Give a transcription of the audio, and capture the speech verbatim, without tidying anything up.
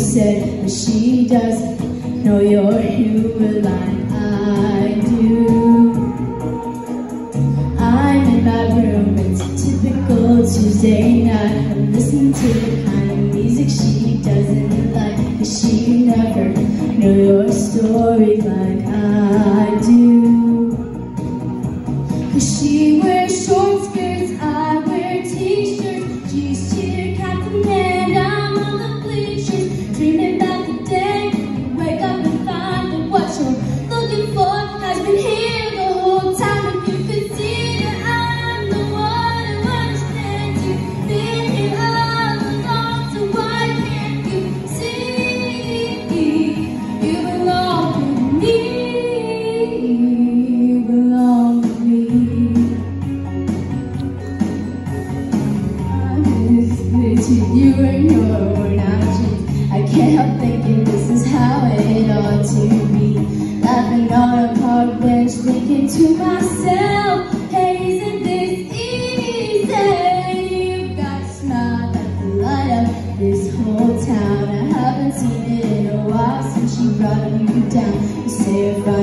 said, but she doesn't know your humor like I do. I'm in my room, it's a typical Tuesday night. I'm listening to the kind of music she doesn't like, 'cause she never know your story like I do. 'Cause she wears short skirts, I wear t-shirts. She's cheer captain and I'm on the bleachers, dreaming about the day you wake up and find that what you're looking for has been here the whole time. If you could see that I'm the one who understands you, been here all along, so why can't you see? You belong with me, you belong with me. Between you and your worn out dreams, I can't help thinking this is how it ought to be. Laughing on a park bench, thinking to myself, hey, isn't this easy? You've got a smile that could light up this whole town. I haven't seen it in a while since you brought you down. You say if I